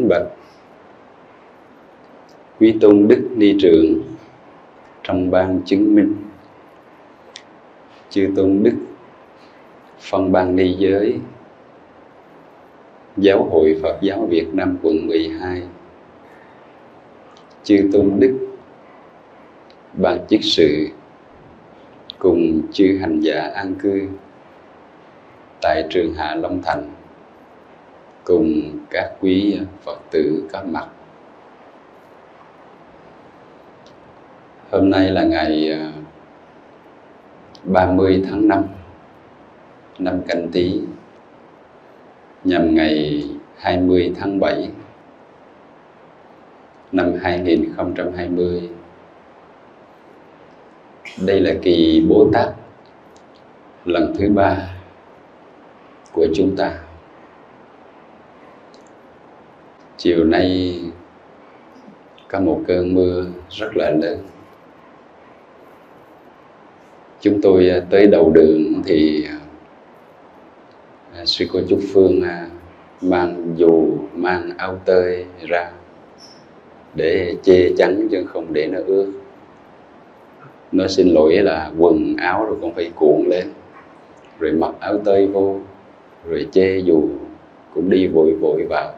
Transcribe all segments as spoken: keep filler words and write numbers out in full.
kính bạch quý tôn đức ni trưởng trong ban chứng minh, chư tôn đức phân ban ni giới Giáo hội Phật giáo Việt Nam quận mười hai, chư tôn đức ban chức sự cùng chư hành giả an cư tại trường Hạ Long Thành, cùng các quý Phật tử có mặt. Hôm nay là ngày ba mươi tháng năm năm Canh Tý, nhằm ngày hai mươi tháng bảy năm hai nghìn không trăm hai mươi. Đây là kỳ Bố Tát lần thứ ba của chúng ta. Chiều nay có một cơn mưa rất là lớn. Chúng tôi tới đầu đường thì sư cô Trúc Phương mang dù, mang áo tơi ra để che chắn chứ không để nó ướt. Nó xin lỗi là quần áo rồi còn phải cuộn lên, rồi mặc áo tơi vô, rồi che dù, cũng đi vội vội vào.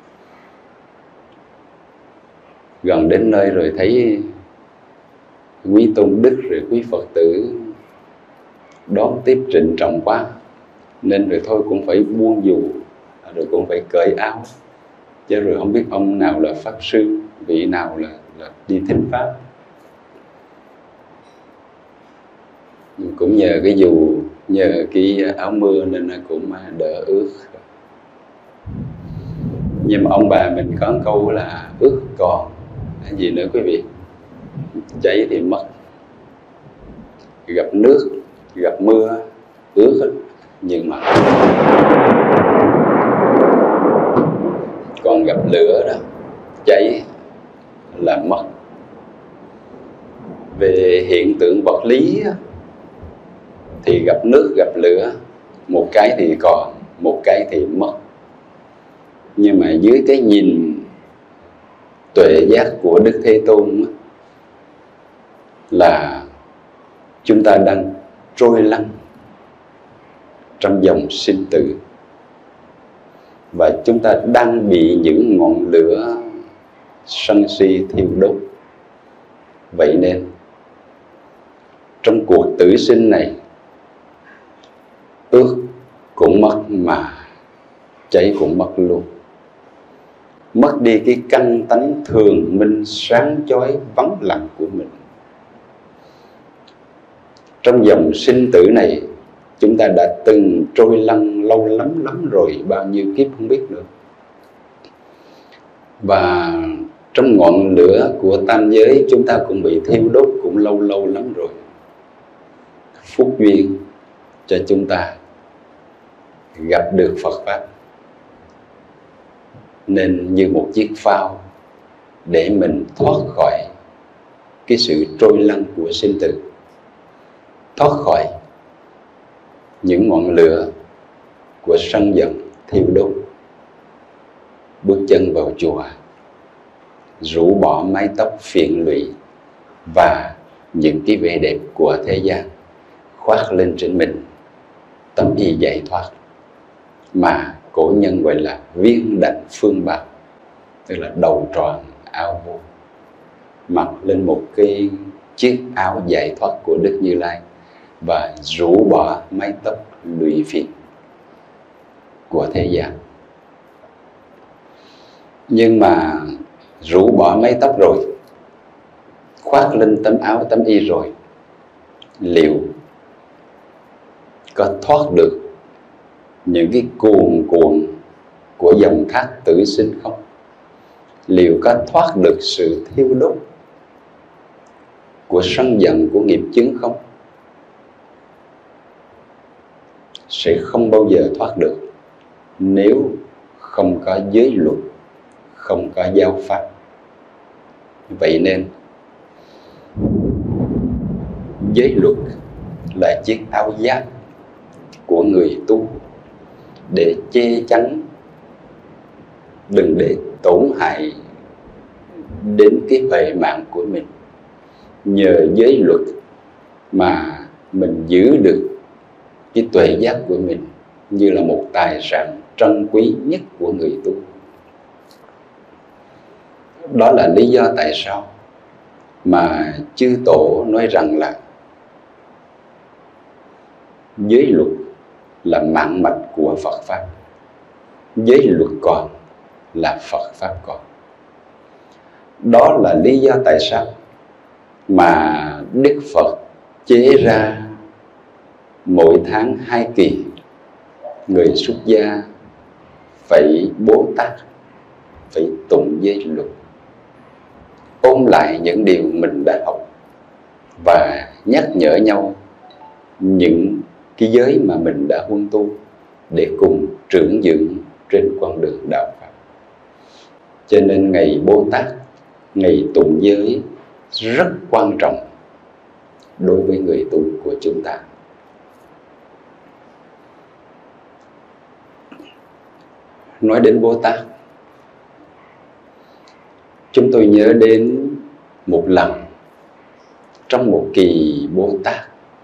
Gần đến nơi rồi thấy quý tôn đức rồi quý Phật tử đón tiếp trịnh trọng quá, nên rồi thôi cũng phải buông dù, rồi cũng phải cởi áo. Chứ rồi không biết ông nào là Pháp Sư, vị nào là, là đi thính Pháp. Nhưng cũng nhờ cái dù, nhờ cái áo mưa nên nó cũng đỡ ướt. Nhưng mà ông bà mình có một câu là ướt còn cái gì nữa quý vị? Cháy thì mất. Gặp nước, gặp mưa, ướt hết. Nhưng mà còn gặp lửa đó, cháy là mất. Về hiện tượng vật lý thì gặp nước, gặp lửa, một cái thì còn, một cái thì mất. Nhưng mà dưới cái nhìn tuệ giác của Đức Thế Tôn là chúng ta đang trôi lăn trong dòng sinh tử, và chúng ta đang bị những ngọn lửa sân si thiêu đốt. Vậy nên trong cuộc tử sinh này, ướt cũng mất mà cháy cũng mất luôn. Mất đi cái căn tánh thường minh sáng chói vắng lặng của mình. Trong dòng sinh tử này, chúng ta đã từng trôi lăn lâu lắm lắm rồi, bao nhiêu kiếp không biết nữa. Và trong ngọn lửa của tam giới, chúng ta cũng bị thiêu đốt cũng lâu lâu lắm rồi. Phúc duyên cho chúng ta gặp được Phật Pháp, nên như một chiếc phao để mình thoát khỏi cái sự trôi lăn của sinh tử, thoát khỏi những ngọn lửa của sân giận thiêu đốt. Bước chân vào chùa, rũ bỏ mái tóc phiền lụy và những cái vẻ đẹp của thế gian, khoác lên trên mình tấm y giải thoát mà cổ nhân gọi là viên đảnh phương bào, tức là đầu tròn áo vô, mặc lên một cái chiếc áo giải thoát của Đức Như Lai và rũ bỏ mái tóc lụy phiền của thế gian. Nhưng mà rũ bỏ mái tóc rồi, khoác lên tấm áo tấm y rồi, liệu có thoát được những cái cuồn cuộn của dòng thác tử sinh không? Liệu có thoát được sự thiêu đốt của sân giận, của nghiệp chướng không? Sẽ không bao giờ thoát được nếu không có giới luật, không có giáo pháp. Vậy nên giới luật là chiếc áo giáp của người tu để che chắn đừng để tổn hại đến cái huệ mạng của mình. Nhờ giới luật mà mình giữ được cái tuệ giác của mình như là một tài sản trân quý nhất của người tu. Đó là lý do tại sao mà chư tổ nói rằng là giới luật là mạng mạch của Phật Pháp. Giới luật còn là Phật Pháp còn. Đó là lý do tại sao mà Đức Phật chế ra mỗi tháng hai kỳ, người xuất gia phải Bố Tát, phải tụng giới luật, ôn lại những điều mình đã học và nhắc nhở nhau những cái giới mà mình đã huân tu để cùng trưởng dưỡng trên con đường đạo Pháp. Cho nên ngày Bố Tát, ngày tụng giới rất quan trọng đối với người tu của chúng ta. Nói đến Bố Tát, chúng tôi nhớ đến một lần trong một kỳ Bố Tát,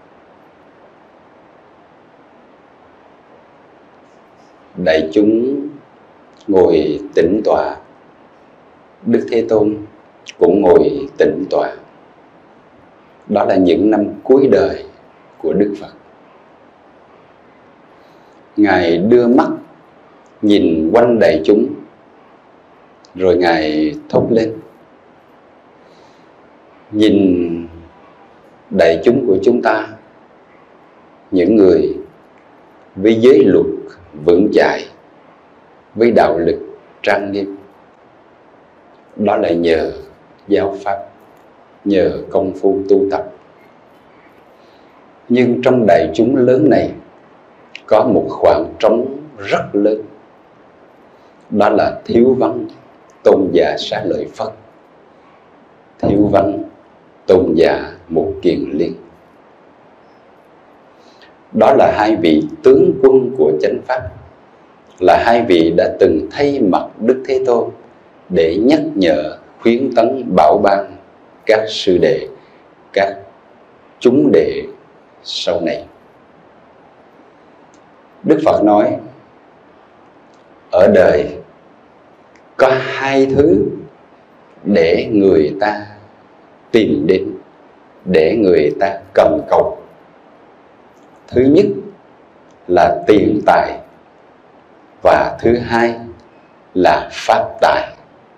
đại chúng ngồi tĩnh tọa, Đức Thế Tôn cũng ngồi tĩnh tọa. Đó là những năm cuối đời của Đức Phật. Ngài đưa mắt nhìn quanh đại chúng, rồi Ngài thốt lên: nhìn đại chúng của chúng ta, những người với giới luật vững chãi, với đạo lực trang nghiêm. Đó là nhờ giáo Pháp, nhờ công phu tu tập. Nhưng trong đại chúng lớn này có một khoảng trống rất lớn. Đó là thiếu vắng tôn giả Xá Lợi Phất, thiếu vắng tôn giả Mục Kiền Liên. Đó là hai vị tướng quân của chánh Pháp, là hai vị đã từng thay mặt Đức Thế Tôn để nhắc nhở, khuyến tấn, bảo ban các sư đệ, các chúng đệ sau này. Đức Phật nói, ở đời có hai thứ để người ta tìm đến, để người ta cần cầu. Thứ nhất là tiền tài, và thứ hai là pháp tài.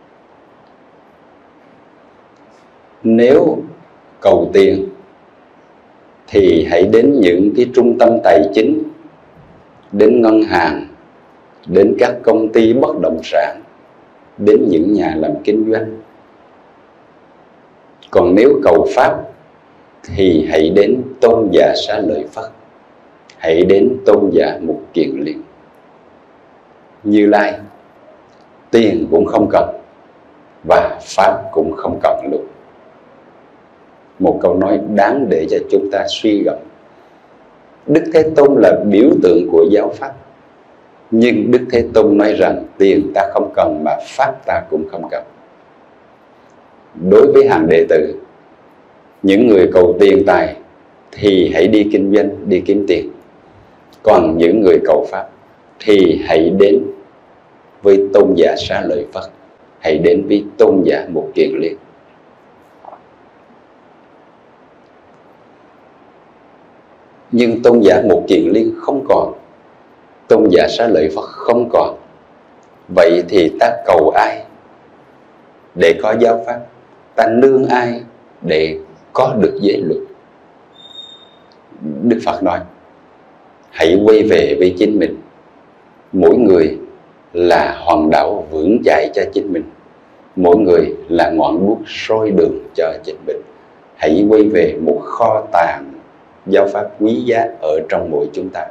Nếu cầu tiền thì hãy đến những cái trung tâm tài chính, đến ngân hàng, đến các công ty bất động sản, đến những nhà làm kinh doanh. Còn nếu cầu pháp thì hãy đến tôn giả Xá Lợi Phất, hãy đến tôn giả Mục Kiền Liên. Như Lai tiền cũng không cần và pháp cũng không cần luôn. Một câu nói đáng để cho chúng ta suy gẫm. Đức Thế Tôn là biểu tượng của giáo pháp, nhưng Đức Thế Tôn nói rằng tiền ta không cần mà pháp ta cũng không cần. Đối với hàng đệ tử, những người cầu tiền tài thì hãy đi kinh doanh, đi kiếm tiền. Còn những người cầu pháp thì hãy đến với tôn giả Xá Lợi Phất, hãy đến với tôn giả Mục Kiền Liên. Nhưng tôn giả Mục Kiền Liên không còn, tôn giả Xá Lợi Phất không còn. Vậy thì ta cầu ai để có giáo pháp? Ta nương ai để có được giới luật? Đức Phật nói, hãy quay về với chính mình. Mỗi người là hòn đảo vững chãi cho chính mình, mỗi người là ngọn đuốc soi đường cho chính mình. Hãy quay về một kho tàng giáo pháp quý giá ở trong mỗi chúng ta.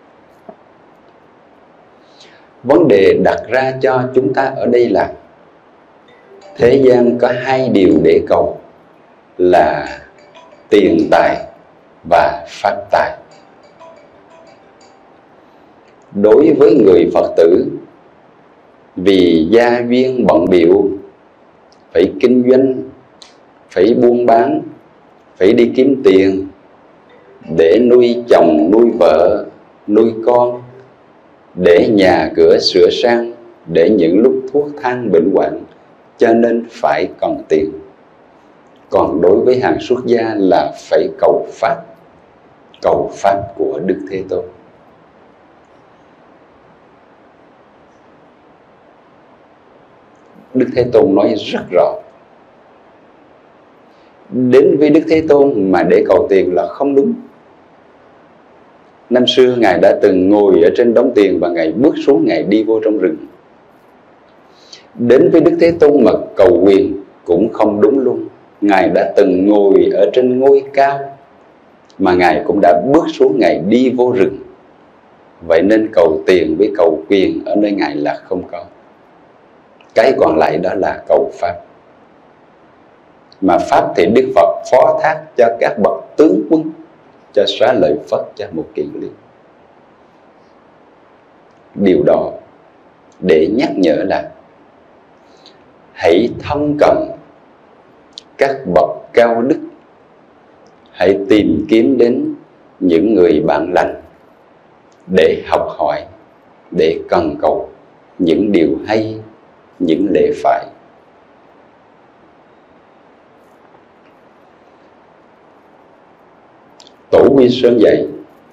Vấn đề đặt ra cho chúng ta ở đây là thế gian có hai điều để cầu, là tiền tài và pháp tài. Đối với người Phật tử vì gia duyên bận bịu, phải kinh doanh, phải buôn bán, phải đi kiếm tiền để nuôi chồng, nuôi vợ, nuôi con, để nhà cửa sửa sang, để những lúc thuốc thang bệnh hoạn, cho nên phải cần tiền. Còn đối với hàng xuất gia là phải cầu pháp, cầu pháp của Đức Thế Tôn. Đức Thế Tôn nói rất rõ, đến với Đức Thế Tôn mà để cầu tiền là không đúng. Năm xưa Ngài đã từng ngồi ở trên đống tiền và Ngài bước xuống, Ngài đi vô trong rừng. Đến với Đức Thế Tôn mà cầu quyền cũng không đúng luôn. Ngài đã từng ngồi ở trên ngôi cao mà Ngài cũng đã bước xuống, Ngài đi vô rừng. Vậy nên cầu tiền với cầu quyền ở nơi Ngài là không có. Cái còn lại đó là cầu pháp. Mà pháp thì Đức Phật phó thác cho các bậc tướng quân, cho Xá Lợi Phất, cho Một Kiền Liên. Điều đó để nhắc nhở là hãy thân cận các bậc cao đức, hãy tìm kiếm đến những người bạn lành để học hỏi, để cần cầu những điều hay, những lễ phải. Tổ Quy Sơn dạy: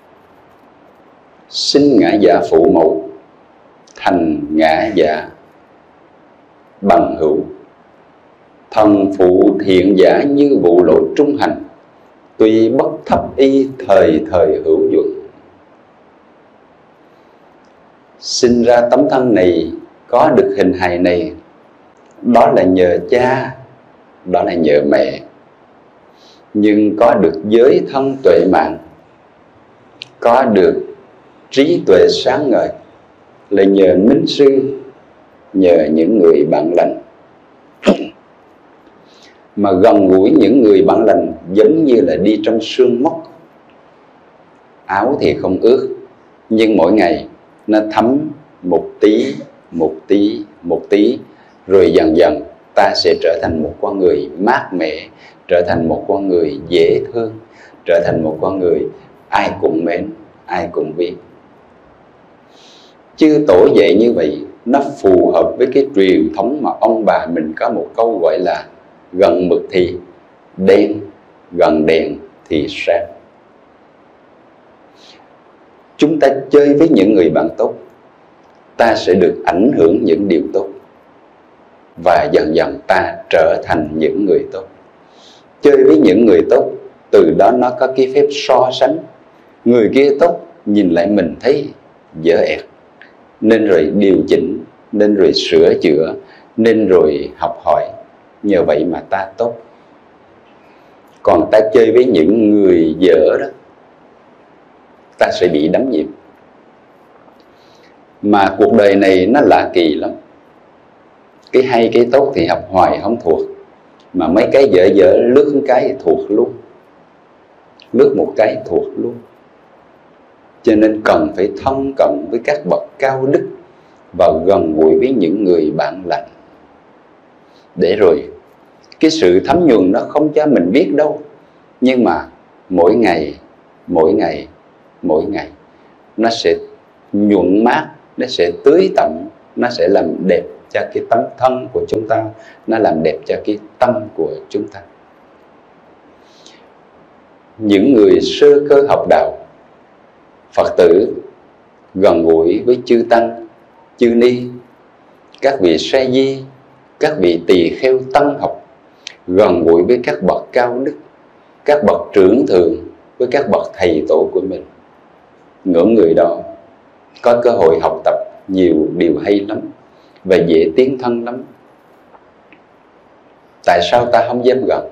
sinh ngã giả phụ mẫu, thành ngã giả bằng hữu. Thần phụ thiện giả như vụ lộ trung hành, tuy bất thấp y thời thời hữu dụng. Sinh ra tấm thân này, có được hình hài này, đó là nhờ cha, đó là nhờ mẹ. Nhưng có được giới thân tuệ mạng, có được trí tuệ sáng ngời là nhờ minh sư, nhờ những người bạn lành. Mà gần gũi những người bạn lành giống như là đi trong sương mốc. Áo thì không ướt, nhưng mỗi ngày nó thấm một tí, một tí, một tí. Rồi dần dần ta sẽ trở thành một con người mát mẻ, trở thành một con người dễ thương, trở thành một con người ai cũng mến, ai cũng biết. Chư Tổ dạy như vậy, nó phù hợp với cái truyền thống mà ông bà mình có một câu gọi là gần mực thì đen, gần đèn thì sáng. Chúng ta chơi với những người bạn tốt, ta sẽ được ảnh hưởng những điều tốt, và dần dần ta trở thành những người tốt. Chơi với những người tốt, từ đó nó có cái phép so sánh. Người kia tốt, nhìn lại mình thấy dở ẹt, nên rồi điều chỉnh, nên rồi sửa chữa, nên rồi học hỏi. Nhờ vậy mà ta tốt. Còn ta chơi với những người dở đó, ta sẽ bị đắm nhiễm. Mà cuộc đời này nó lạ kỳ lắm. Cái hay cái tốt thì học hoài không thuộc, mà mấy cái dở dở lướt một cái thuộc luôn, lướt một cái thuộc luôn. Cho nên cần phải thân cận với các bậc cao đức và gần gũi với những người bạn lành, để rồi cái sự thấm nhuần nó không cho mình biết đâu, nhưng mà mỗi ngày, mỗi ngày, mỗi ngày nó sẽ nhuận mát, nó sẽ tưới tẩm, nó sẽ làm đẹp cho cái tấm thân của chúng ta, nó làm đẹp cho cái tâm của chúng ta. Những người sơ cơ học đạo, Phật tử gần gũi với chư tăng, chư ni, các vị sa di, các vị tỳ kheo tăng học, gần gũi với các bậc cao đức, các bậc trưởng thượng, với các bậc thầy tổ của mình. Ngưỡng người đó có cơ hội học tập nhiều điều hay lắm và dễ tiến thân lắm. Tại sao ta không dám gần?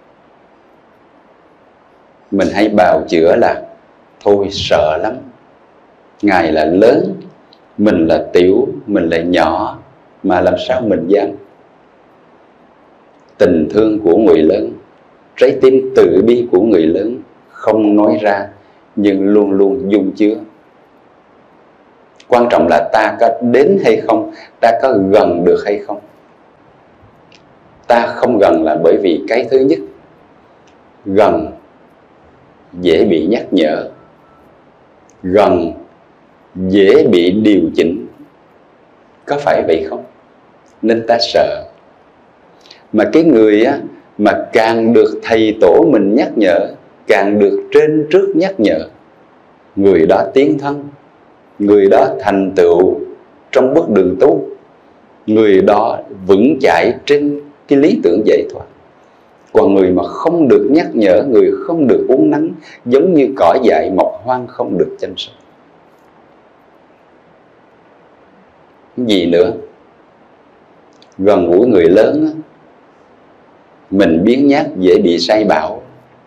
Mình hay bào chữa là thôi sợ lắm, Ngài là lớn, mình là tiểu, mình là nhỏ, mà làm sao mình dám? Tình thương của người lớn, trái tim từ bi của người lớn không nói ra nhưng luôn luôn dung chứa. Quan trọng là ta có đến hay không, ta có gần được hay không. Ta không gần là bởi vì cái thứ nhất, gần dễ bị nhắc nhở, gần dễ bị điều chỉnh. Có phải vậy không? Nên ta sợ. Mà cái người á, mà càng được thầy tổ mình nhắc nhở, càng được trên trước nhắc nhở, người đó tiến thân, người đó thành tựu trong bước đường tu, người đó vững chãi trên cái lý tưởng giải thoát. Còn người mà không được nhắc nhở, người không được uốn nắn, giống như cỏ dại mọc hoang không được chăm sóc. Gì nữa? Gần gũi người lớn á, mình biếng nhác dễ bị sai bảo.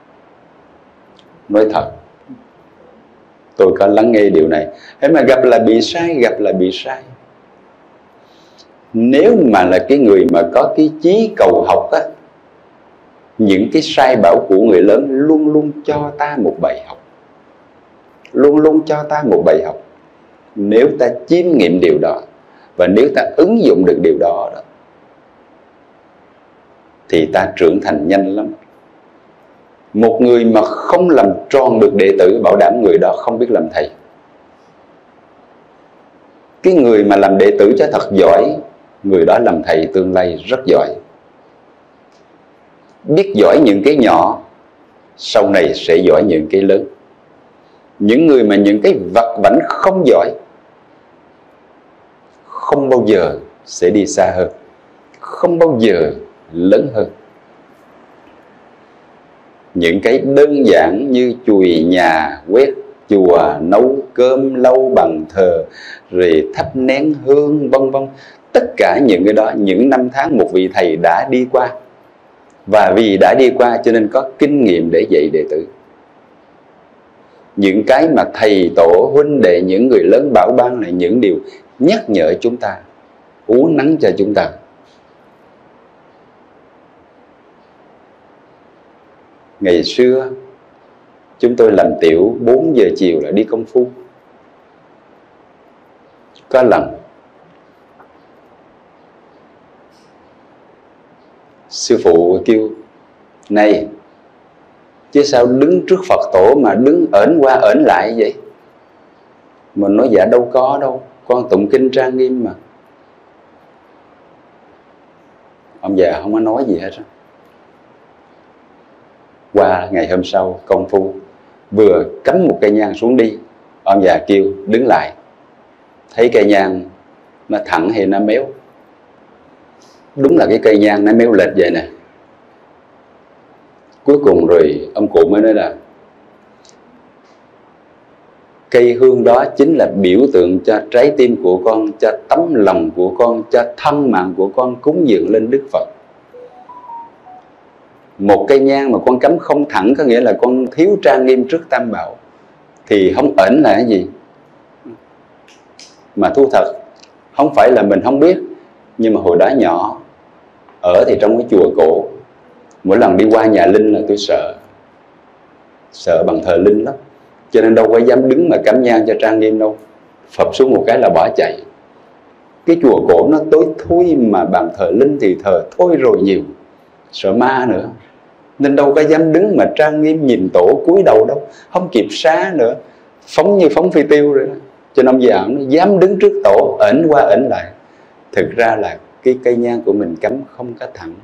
Nói thật, tôi có lắng nghe điều này. Thế mà gặp là bị sai, gặp là bị sai. Nếu mà là cái người mà có cái chí cầu học á, những cái sai bảo của người lớn luôn luôn cho ta một bài học, luôn luôn cho ta một bài học. Nếu ta chiêm nghiệm điều đó, và nếu ta ứng dụng được điều đó, đó thì ta trưởng thành nhanh lắm. Một người mà không làm tròn được đệ tử, bảo đảm người đó không biết làm thầy. Cái người mà làm đệ tử cho thật giỏi, người đó làm thầy tương lai rất giỏi. Biết giỏi những cái nhỏ, sau này sẽ giỏi những cái lớn. Những người mà những cái vặt vãnh không giỏi, không bao giờ sẽ đi xa hơn, không bao giờ lớn hơn. Những cái đơn giản như chùi nhà, quét chùa, nấu cơm, lau bàn thờ, rồi thắp nén hương, vân vân. Tất cả những cái đó, những năm tháng một vị thầy đã đi qua. Và vì đã đi qua cho nên có kinh nghiệm để dạy đệ tử. Những cái mà thầy tổ, huynh đệ, những người lớn bảo ban là những điều nhắc nhở chúng ta, uốn nắn cho chúng ta. Ngày xưa chúng tôi làm tiểu bốn giờ chiều là đi công phu. Có lần sư phụ kêu: này, chứ sao đứng trước Phật tổ mà đứng ởn qua ởn lại vậy? Mình nói: dạ đâu có đâu, con tụng kinh trang nghiêm mà. Ông già không có nói gì hết. Qua ngày hôm sau công phu, vừa cắm một cây nhang xuống đi, ông già kêu đứng lại. Thấy cây nhang nó thẳng hay nó méo? Đúng là cái cây nhang nó méo lệch vậy nè. Cuối cùng rồi ông cụ mới nói là cây hương đó chính là biểu tượng cho trái tim của con, cho tấm lòng của con, cho thân mạng của con cúng dường lên Đức Phật. Một cây nhang mà con cắm không thẳng có nghĩa là con thiếu trang nghiêm trước Tam Bảo. Thì không ẩn là cái gì? Mà thu thật, không phải là mình không biết, nhưng mà hồi đó nhỏ, ở thì trong cái chùa cổ, mỗi lần đi qua nhà Linh là tôi sợ. Sợ bằng thờ Linh lắm. Cho nên đâu có dám đứng mà cắm nhang cho trang nghiêm đâu. Phập xuống một cái là bỏ chạy. Cái chùa cổ nó tối thui, mà bàn thờ Linh thì thờ thôi rồi nhiều. Sợ ma nữa. Nên đâu có dám đứng mà trang nghiêm nhìn tổ cúi đầu đâu. Không kịp xá nữa. Phóng như phóng phi tiêu rồi đó. Cho nên ông già nó dám đứng trước tổ, ẩn qua ẩn lại. Thực ra là cái cây nhang của mình cắm không có thẳng.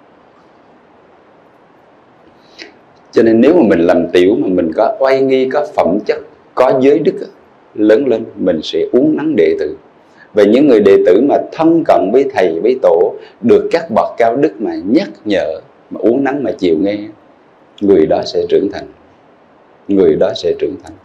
Cho nên nếu mà mình làm tiểu mà mình có oai nghi, có phẩm chất, có giới đức, lớn lên mình sẽ uốn nắn đệ tử. Và những người đệ tử mà thân cận với thầy, với tổ, được các bậc cao đức mà nhắc nhở, mà uốn nắn mà chịu nghe, người đó sẽ trưởng thành. Người đó sẽ trưởng thành.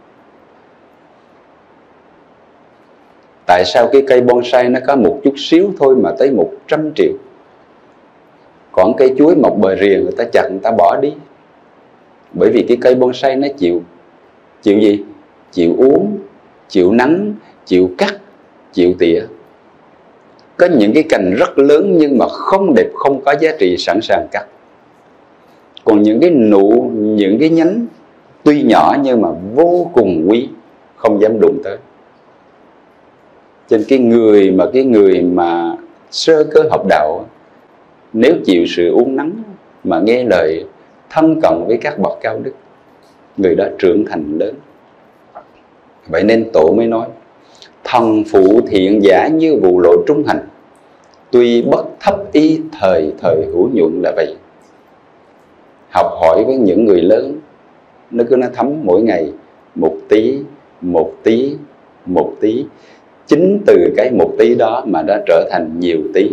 Tại sao cái cây bonsai nó có một chút xíu thôi mà tới một trăm triệu? Còn cây chuối mọc bờ rìa người ta chặt, người ta bỏ đi. Bởi vì cái cây bonsai nó chịu Chịu gì? Chịu uống, chịu nắng, chịu cắt, chịu tỉa. Có những cái cành rất lớn nhưng mà không đẹp, không có giá trị, sẵn sàng cắt. Còn những cái nụ, những cái nhánh tuy nhỏ nhưng mà vô cùng quý, không dám đụng tới. Trên cái người mà cái người mà sơ cơ học đạo, nếu chịu sự uốn nắn mà nghe lời, thân cận với các bậc cao đức, người đó trưởng thành lớn. Vậy nên Tổ mới nói: thần phụ thiện giả như vụ lộ trung hành, tuy bất thấp y thời thời hữu nhuận, là vậy. Học hỏi với những người lớn, nó cứ nó thấm mỗi ngày một tí, một tí, một tí. Chính từ cái một tí đó mà đã trở thành nhiều tí.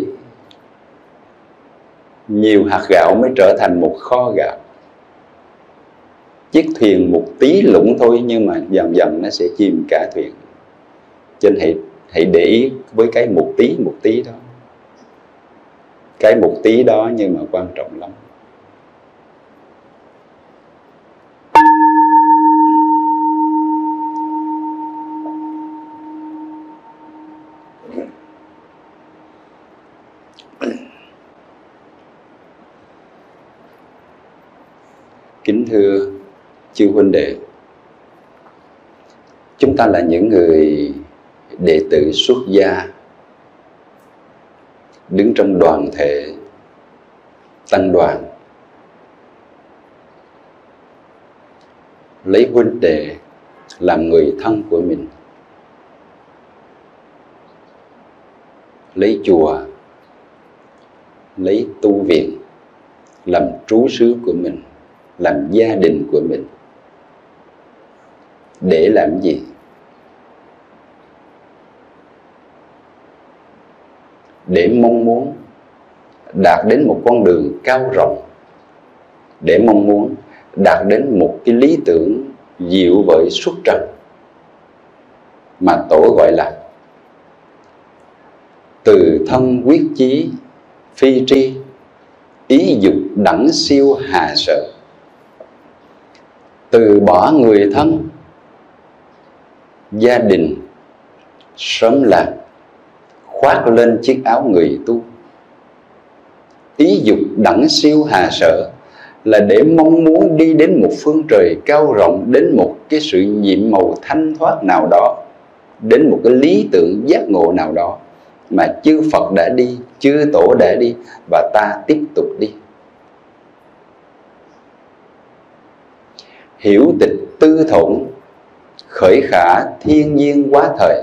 Nhiều hạt gạo mới trở thành một kho gạo. Chiếc thuyền một tí lũng thôi, nhưng mà dần dần nó sẽ chìm cả thuyền. Cho nên hãy, hãy để ý với cái một tí một tí đó. Cái một tí đó nhưng mà quan trọng lắm. Kính thưa chư huynh đệ, chúng ta là những người đệ tử xuất gia, đứng trong đoàn thể tăng đoàn, lấy huynh đệ làm người thân của mình, lấy chùa, lấy tu viện làm trú xứ của mình, làm gia đình của mình. Để làm gì? Để mong muốn đạt đến một con đường cao rộng, để mong muốn đạt đến một cái lý tưởng diệu vời xuất trần, mà Tổ gọi là từ thân quyết chí phi tri, ý dục đẳng siêu hà sở. Từ bỏ người thân, gia đình, sớm lạc, khoác lên chiếc áo người tu. Ý dục đẳng siêu hà sở là để mong muốn đi đến một phương trời cao rộng, đến một cái sự nhiệm màu thanh thoát nào đó, đến một cái lý tưởng giác ngộ nào đó mà chư Phật đã đi, chư Tổ đã đi, và ta tiếp tục đi. Hiểu tịch tư thổn, khởi khả thiên nhiên quá thời.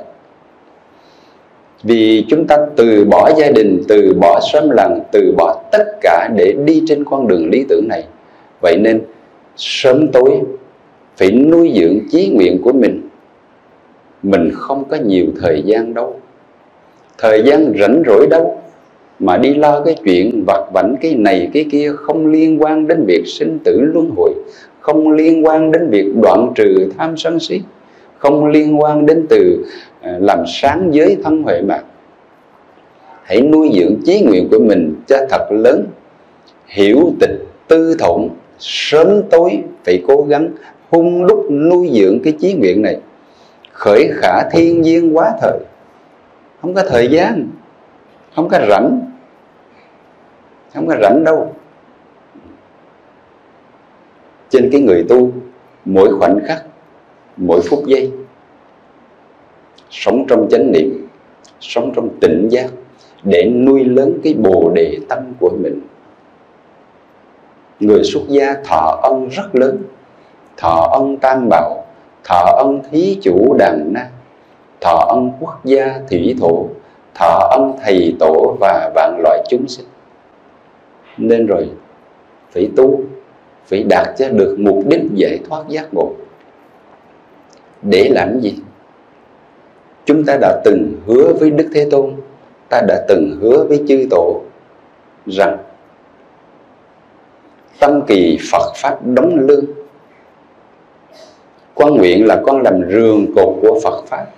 Vì chúng ta từ bỏ gia đình, từ bỏ xóm làng, từ bỏ tất cả để đi trên con đường lý tưởng này. Vậy nên sớm tối phải nuôi dưỡng chí nguyện của mình. Mình không có nhiều thời gian đâu, thời gian rảnh rỗi đâu mà đi lo cái chuyện vặt vãnh cái này cái kia, không liên quan đến việc sinh tử luân hồi, không liên quan đến việc đoạn trừ tham sân si, không liên quan đến từ làm sáng giới thân huệ mạc. Hãy nuôi dưỡng chí nguyện của mình cho thật lớn. Hiểu tịch tư thổn, sớm tối phải cố gắng hung đúc nuôi dưỡng cái chí nguyện này. Khởi khả thiên nhiên quá thời. Không có thời gian, không có rảnh, không có rảnh đâu. Trên cái người tu, mỗi khoảnh khắc, mỗi phút giây sống trong chánh niệm, sống trong tỉnh giác, để nuôi lớn cái bồ đề tâm của mình. Người xuất gia thọ ân rất lớn, thọ ân Tam Bảo, thọ ân Thí Chủ Đàn Na, thọ ân quốc gia thủy thổ, thọ ân thầy tổ và vạn loại chúng sinh. Nên rồi phải tu, phải đạt cho được mục đích giải thoát giác ngộ. Để làm gì? Chúng ta đã từng hứa với Đức Thế Tôn, ta đã từng hứa với chư Tổ rằng tâm kỳ Phật Pháp đóng lương. Con nguyện là con làm rường cột của Phật Pháp,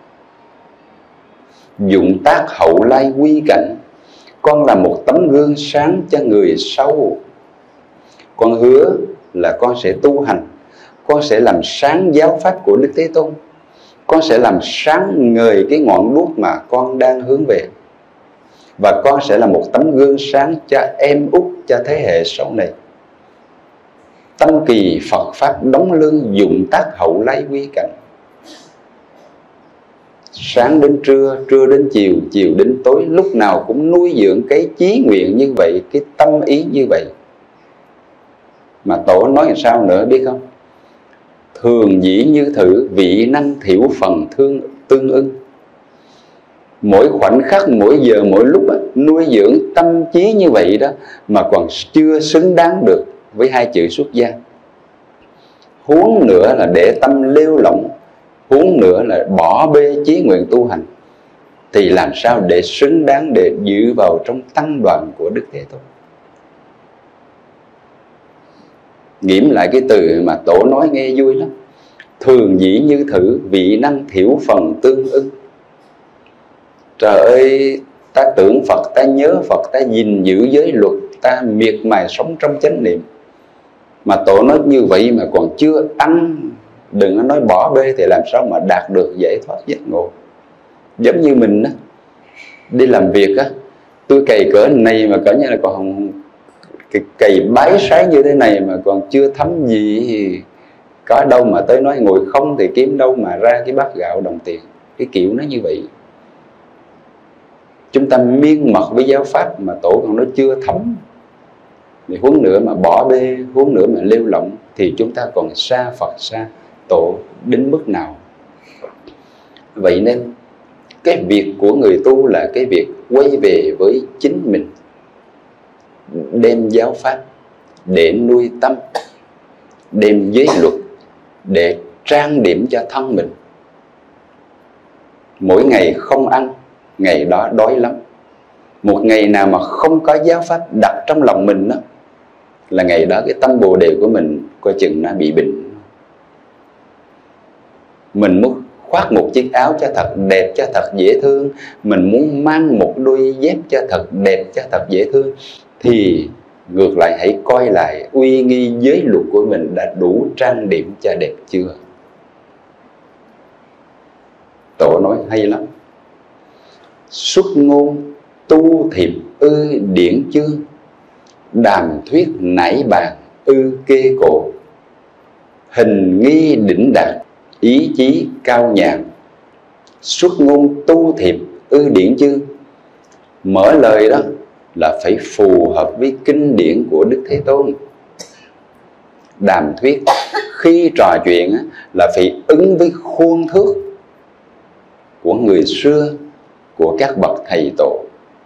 dụng tác hậu lai quy cảnh. Con là một tấm gương sáng cho người sau. Con hứa là con sẽ tu hành, con sẽ làm sáng giáo pháp của Đức Thế Tôn, con sẽ làm sáng ngời cái ngọn đuốc mà con đang hướng về. Và con sẽ là một tấm gương sáng cho em út, cho thế hệ sau này. Tâm kỳ Phật Pháp đóng lương, dụng tác hậu lai quy cảnh. sáng đến trưa, trưa đến chiều, chiều đến tối, lúc nào cũng nuôi dưỡng cái chí nguyện như vậy, cái tâm ý như vậy. Mà Tổ nói làm sao nữa biết không? Thường dĩ như thử, vị năng thiểu phần thương tương ưng. Mỗi khoảnh khắc, mỗi giờ, mỗi lúc á, nuôi dưỡng tâm trí như vậy đó mà còn chưa xứng đáng được với hai chữ xuất gia. Huống nữa là để tâm lêu lỏng, huống nữa là bỏ bê chí nguyện tu hành, thì làm sao để xứng đáng để dự vào trong tăng đoàn của Đức Thế Tôn. Nghiệm lại cái từ mà Tổ nói nghe vui lắm. Thường dĩ như thử, vị năng thiểu phần tương ưng. Trời ơi, ta tưởng Phật, ta nhớ Phật, ta gìn giữ giới luật, ta miệt mài sống trong chánh niệm, mà Tổ nói như vậy mà còn chưa ăn, đừng có nói bỏ bê, thì làm sao mà đạt được giải thoát giác ngộ. Giống như mình á, đi làm việc á, tôi cày cỡ này mà cỡ như là còn cày bái sái như thế này mà còn chưa thấm gì, thì có đâu mà tới nói ngồi không thì kiếm đâu mà ra cái bát gạo đồng tiền. Cái kiểu nó như vậy. Chúng ta miên mật với giáo pháp mà Tổ còn nó chưa thấm, thì huống nữa mà bỏ bê, huống nữa mà lêu lỏng, thì chúng ta còn xa Phật, xa Tổ đến mức nào. Vậy nên cái việc của người tu là cái việc quay về với chính mình, đem giáo pháp để nuôi tâm, đem giới luật để trang điểm cho thân mình. Mỗi ngày không ăn, ngày đó đói lắm. Một ngày nào mà không có giáo pháp đặt trong lòng mình đó, là ngày đó cái tâm bồ đề của mình coi chừng nó bị bệnh. Mình muốn khoác một chiếc áo cho thật đẹp, cho thật dễ thương, mình muốn mang một đôi dép cho thật đẹp, cho thật dễ thương, thì ngược lại hãy coi lại uy nghi giới luật của mình đã đủ trang điểm cho đẹp chưa. Tổ nói hay lắm. Xuất ngôn tu thiệp ư điển chương, đàm thuyết nải bàn ư kê cổ. Hình nghi đỉnh đạt, ý chí cao nhàn. Xuất ngôn tu thiệp ư điển chương. Mở lời đó là phải phù hợp với kinh điển của Đức Thế Tôn. Đàm thuyết, khi trò chuyện là phải ứng với khuôn thước của người xưa, của các bậc thầy tổ.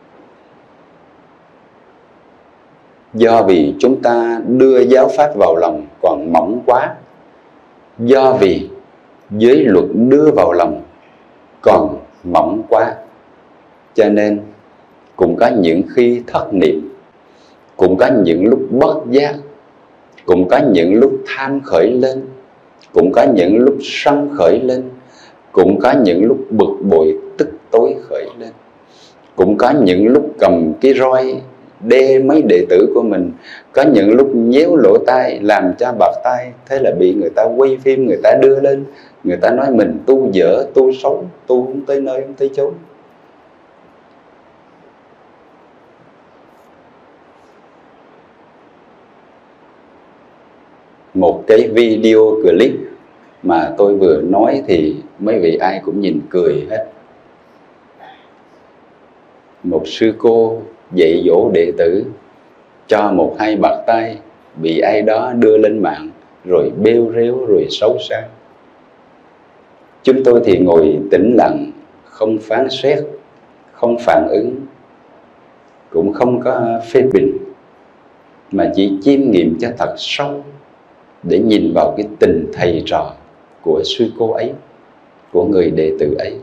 Do vì chúng ta đưa giáo pháp vào lòng còn mỏng quá, do vì giới luật đưa vào lòng còn mỏng quá, cho nên cũng có những khi thất niệm, cũng có những lúc bất giác, cũng có những lúc tham khởi lên, cũng có những lúc sân khởi lên, cũng có những lúc bực bội tức tối khởi lên, cũng có những lúc cầm cái roi đe mấy đệ tử của mình, có những lúc nhéo lỗ tai làm cho bạc tai, thế là bị người ta quay phim, người ta đưa lên, người ta nói mình tu dở, tu xấu, tu không tới nơi không tới chốn. Một cái video clip mà tôi vừa nói thì mấy vị ai cũng nhìn cười hết. Một sư cô dạy dỗ đệ tử cho một hai bạt tay, bị ai đó đưa lên mạng rồi bêu rếu rồi xấu xa. Chúng tôi thì ngồi tĩnh lặng, không phán xét, không phản ứng, cũng không có phê bình, mà chỉ chiêm nghiệm cho thật sâu để nhìn vào cái tình thầy trò của sư cô ấy, của người đệ tử ấy.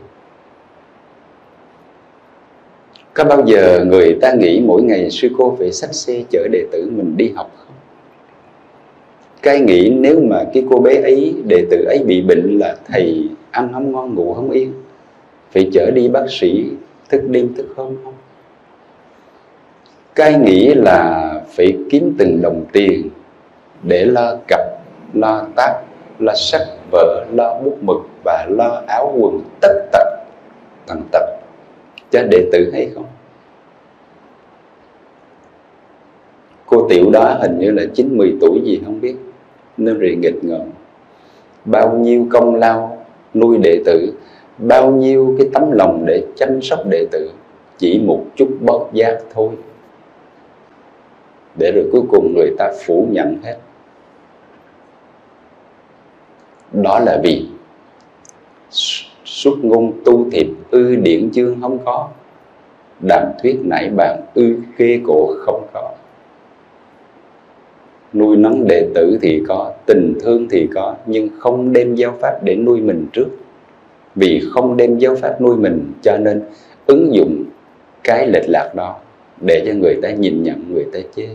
Có bao giờ người ta nghĩ mỗi ngày sư cô phải xách xe chở đệ tử mình đi học không? Cái nghĩ nếu mà cái cô bé ấy, đệ tử ấy bị bệnh là thầy ăn không ngon ngủ không yên, phải chở đi bác sĩ thức đêm thức hôm không? Cái nghĩ là phải kiếm từng đồng tiền để lo cặp, lo táp, lo sách vở, lo bút mực và lo áo quần tất tật tần tật cho đệ tử hay không? Cô tiểu đó hình như là chín mười tuổi gì không biết, nên rồi nghịch ngợm. Bao nhiêu công lao nuôi đệ tử bao nhiêu cái tấm lòng để chăm sóc đệ tử, chỉ một chút bất giác thôi, để rồi cuối cùng người ta phủ nhận hết. Đó là vì xuất ngôn tu thiệp ư điển chương không có, đàm thuyết nải bàn ư kê cổ không có. Nuôi nấng đệ tử thì có, tình thương thì có, nhưng không đem giáo pháp để nuôi mình trước. Vì không đem giáo pháp nuôi mình, cho nên ứng dụng cái lệch lạc đó để cho người ta nhìn nhận, người ta chê.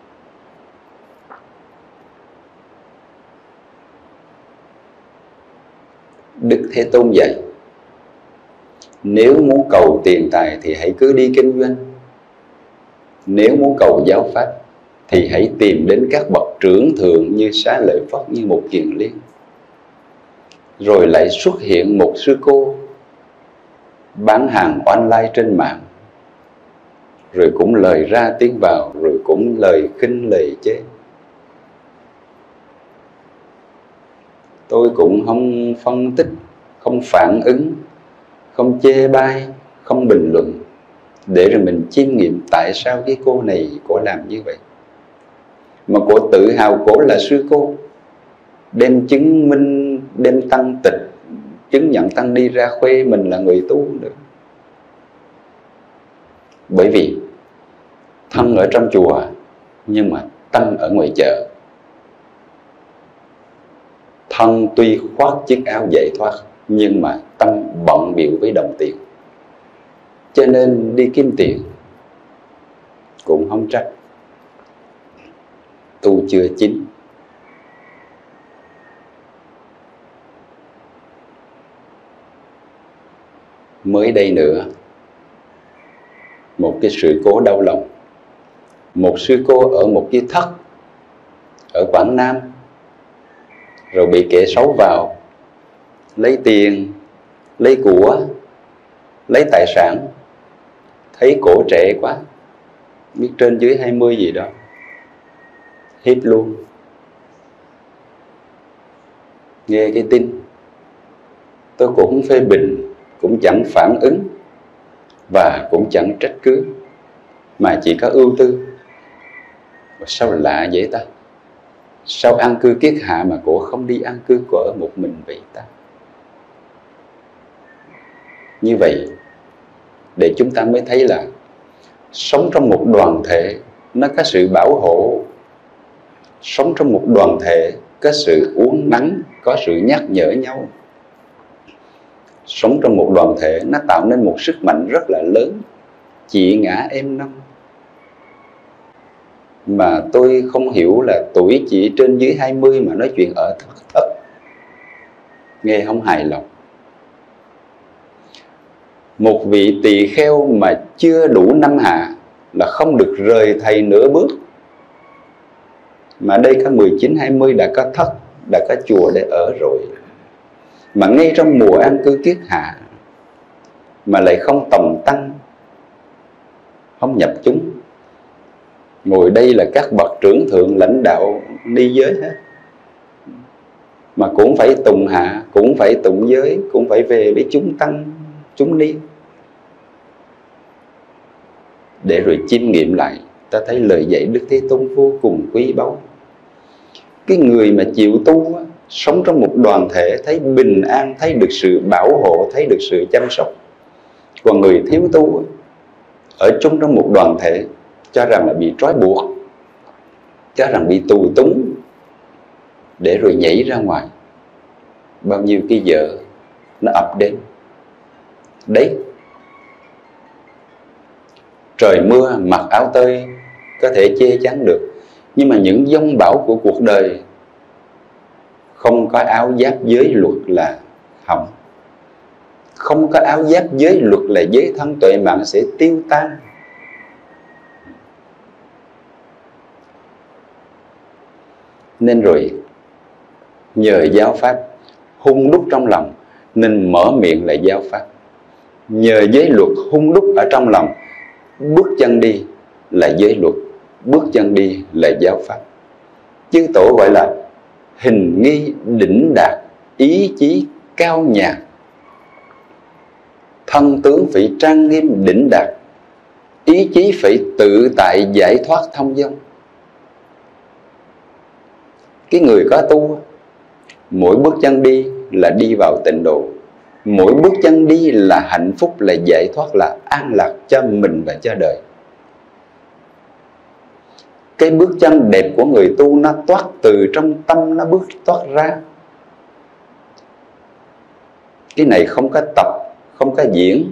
Đức Thế Tôn dạy, nếu muốn cầu tiền tài thì hãy cứ đi kinh doanh. Nếu muốn cầu giáo pháp thì hãy tìm đến các bậc trưởng thượng như Xá Lợi Phất, như Mục Kiền Liên. Rồi lại xuất hiện một sư cô bán hàng online trên mạng, rồi cũng lời ra tiếng vào, rồi cũng lời khinh lời chế. Tôi cũng không phân tích, không phản ứng, không chê bai, không bình luận, để rồi mình chiêm nghiệm tại sao cái cô này cổ làm như vậy. Mà cổ tự hào cổ là sư cô, đem chứng minh, đem tăng tịch, chứng nhận tăng đi ra khoe mình là người tu nữa. Bởi vì thân ở trong chùa nhưng mà tâm ở ngoài chợ. Thân tuy khoác chiếc áo giải thoát nhưng mà tâm bận bịu với đồng tiền, cho nên đi kiếm tiền cũng không trách. Tu chưa chín. Mới đây nữa, một cái sự cố đau lòng. Một sư cô ở một cái thất ở Quảng Nam, rồi bị kẻ xấu vào lấy tiền, lấy của, lấy tài sản. Thấy cổ trẻ quá, biết trên dưới hai mươi gì đó, hiếp luôn. Nghe cái tin, tôi cũng không phê bình, cũng chẳng phản ứng, và cũng chẳng trách cứ, mà chỉ có ưu tư. Sao lạ vậy ta? Sao an cư kiết hạ mà cổ không đi an cư cổ ở một mình vậy ta? Như vậy để chúng ta mới thấy là sống trong một đoàn thể nó có sự bảo hộ. Sống trong một đoàn thể có sự uốn nắn, có sự nhắc nhở nhau. Sống trong một đoàn thể nó tạo nên một sức mạnh rất là lớn. Chị ngã em năm. Mà tôi không hiểu là tuổi chị trên dưới hai mươi mà nói chuyện ở thất thất, nghe không hài lòng. Một vị tỳ kheo mà chưa đủ năm hạ là không được rời thầy nửa bước. Mà đây có mười chín hai mươi đã có thất, đã có chùa để ở rồi. Mà ngay trong mùa an cư kiết hạ mà lại không tòng tăng, không nhập chúng. Ngồi đây là các bậc trưởng thượng lãnh đạo ni giới hết, mà cũng phải tùng hạ, cũng phải tụng giới, cũng phải về với chúng tăng, chúng ni. Để rồi chiêm nghiệm lại, ta thấy lời dạy Đức Thế Tôn vô cùng quý báu. Cái người mà chịu tu, sống trong một đoàn thể, thấy bình an, thấy được sự bảo hộ, thấy được sự chăm sóc. Còn người thiếu tu, ở chung trong một đoàn thể, cho rằng là bị trói buộc, cho rằng bị tù túng, để rồi nhảy ra ngoài. Bao nhiêu cái vợ nó ập đến. Đấy, trời mưa mặc áo tơi có thể che chắn được, nhưng mà những giông bão của cuộc đời không có áo giáp giới luật là hỏng. Không có áo giáp giới luật là giới thân tuệ mạng sẽ tiêu tan. Nên rồi nhờ giáo pháp hung đúc trong lòng nên mở miệng là giáo pháp. Nhờ giới luật hung đúc ở trong lòng, bước chân đi là giới luật, bước chân đi là giáo pháp. Chư tổ gọi là hình nghi đỉnh đạt, ý chí cao nhạc. thân tướng phải trang nghiêm đỉnh đạt, ý chí phải tự tại giải thoát thông dong. Cái người có tu, mỗi bước chân đi là đi vào tịnh độ, mỗi bước chân đi là hạnh phúc, là giải thoát, là an lạc cho mình và cho đời. Cái bước chân đẹp của người tu nó toát từ trong tâm, nó bước toát ra. Cái này không có tập, không có diễn.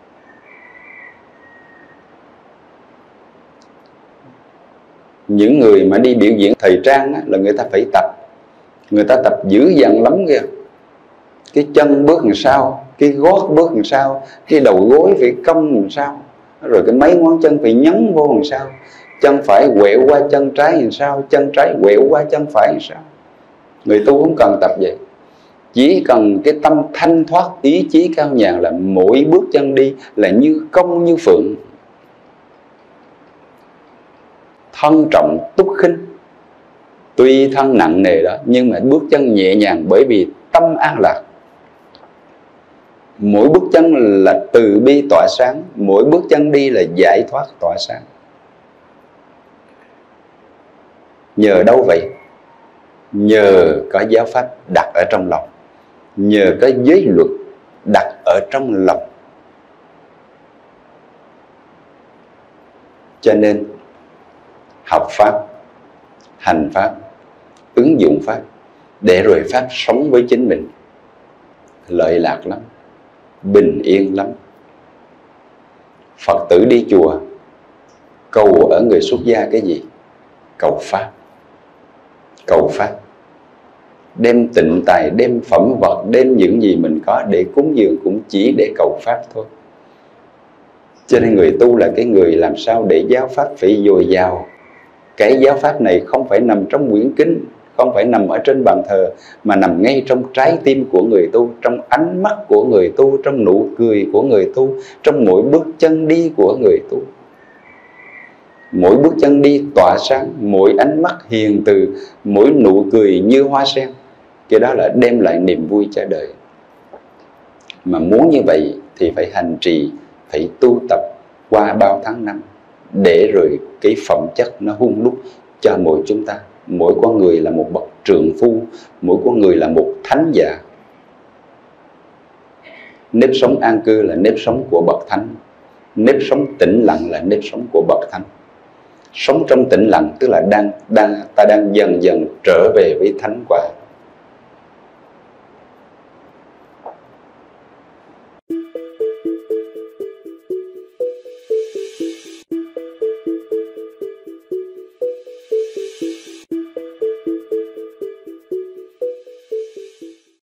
Những người mà đi biểu diễn thời trang á, là người ta phải tập. Người ta tập dữ dằn lắm kìa. Cái chân bước làm sao, cái gót bước làm sao, cái đầu gối phải cong làm sao, rồi cái mấy ngón chân phải nhấn vô làm sao, chân phải quẹo qua chân trái làm sao, chân trái quẹo qua chân phải làm sao. Người tu không cần tập vậy, chỉ cần cái tâm thanh thoát, ý chí cao nhàn, là mỗi bước chân đi là như công như phượng, thân trọng túc khinh. Tuy thân nặng nề đó, nhưng mà bước chân nhẹ nhàng, bởi vì tâm an lạc. Mỗi bước chân là từ bi tỏa sáng, mỗi bước chân đi là giải thoát tỏa sáng. Nhờ đâu vậy? Nhờ có giáo pháp đặt ở trong lòng, nhờ có giới luật đặt ở trong lòng. Cho nên học pháp, hành pháp, ứng dụng pháp, để rồi pháp sống với chính mình, lợi lạc lắm, bình yên lắm. Phật tử đi chùa cầu ở người xuất gia cái gì? Cầu pháp. Cầu pháp, đem tịnh tài, đem phẩm vật, đem những gì mình có để cúng dường cũng chỉ để cầu pháp thôi. Cho nên người tu là cái người làm sao để giáo pháp phải dồi dào. Cái giáo pháp này không phải nằm trong quyển kinh, không phải nằm ở trên bàn thờ, mà nằm ngay trong trái tim của người tu, trong ánh mắt của người tu, trong nụ cười của người tu, trong mỗi bước chân đi của người tu. Mỗi bước chân đi tỏa sáng, mỗi ánh mắt hiền từ, mỗi nụ cười như hoa sen. Cái đó là đem lại niềm vui cho đời. Mà muốn như vậy thì phải hành trì, phải tu tập qua bao tháng năm, để rồi cái phẩm chất nó hun đúc cho mỗi chúng ta. Mỗi con người là một bậc trượng phu, mỗi con người là một thánh giả. Nếp sống an cư là nếp sống của bậc thánh, nếp sống tĩnh lặng là nếp sống của bậc thánh. Sống trong tĩnh lặng tức là đang đang ta đang dần dần trở về với thánh quả.